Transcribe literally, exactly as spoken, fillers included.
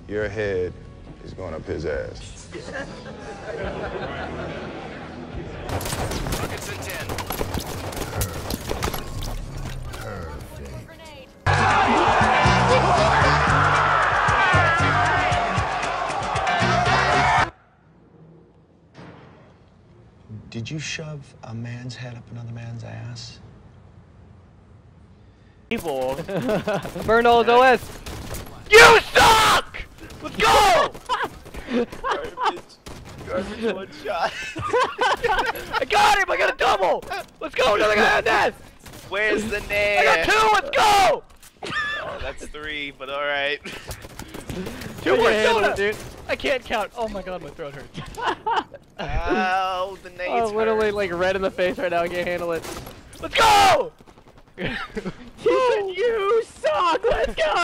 your head is going up his ass. Rockets in ten. Did you shove a man's head up another man's ass? Evil. Burn all his O S. You suck! Let's go! Garbage. Garbage one shot. I got him! I got a double! Let's go! Another guy on that! Where's the name? I got two! Let's go! Oh, that's three, but alright. Two more soda! Dude. I can't count. Oh my god, my throat hurts. Ow, the names Oh, literally hurt. like red in the face right now. I can't handle it. Let's go! You suck! Let's go!